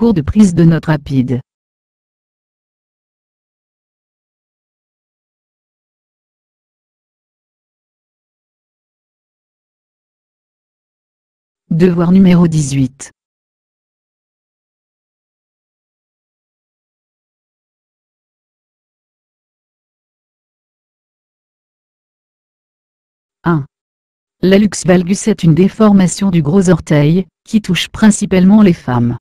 parcours de prise de notes rapide. Devoir numéro 18. La luxe valgus est une déformation du gros orteil, qui touche principalement les femmes.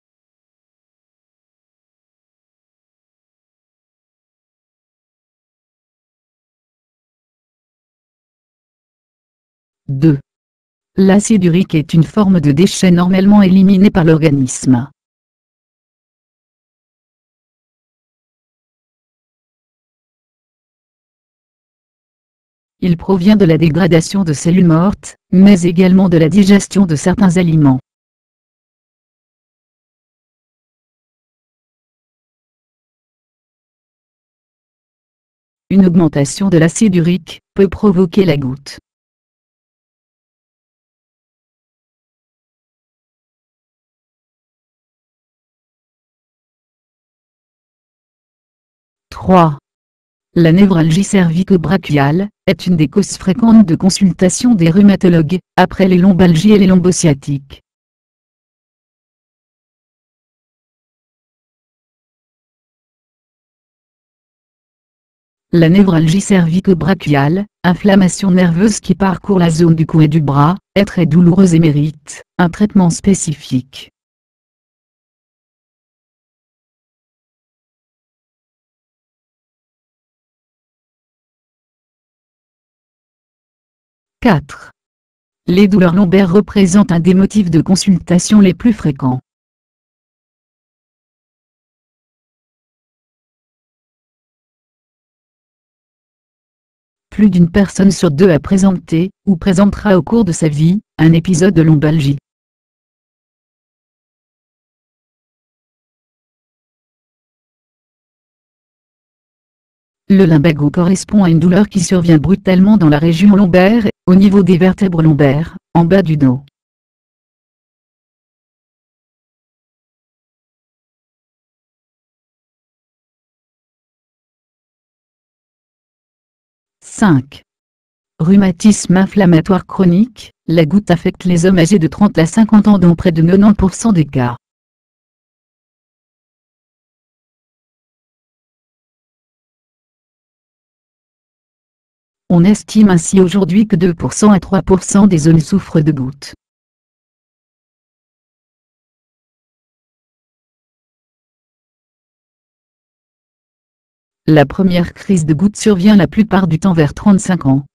Deux. L'acide urique est une forme de déchet normalement éliminé par l'organisme. Il provient de la dégradation de cellules mortes, mais également de la digestion de certains aliments. Une augmentation de l'acide urique peut provoquer la goutte. Trois. La névralgie cervico-brachiale est une des causes fréquentes de consultation des rhumatologues, après les lombalgies et les lombosciatiques. La névralgie cervico-brachiale, inflammation nerveuse qui parcourt la zone du cou et du bras, est très douloureuse et mérite un traitement spécifique. Quatre. Les douleurs lombaires représentent un des motifs de consultation les plus fréquents. Plus d'une personne sur deux a présenté, ou présentera au cours de sa vie, un épisode de lombalgie. Le lumbago correspond à une douleur qui survient brutalement dans la région lombaire, au niveau des vertèbres lombaires, en bas du dos. Cinq. Rhumatisme inflammatoire chronique, la goutte affecte les hommes âgés de 30 à 50 ans dans près de 90% des cas. On estime ainsi aujourd'hui que 2% à 3% des hommes souffrent de gouttes. La première crise de goutte survient la plupart du temps vers 35 ans.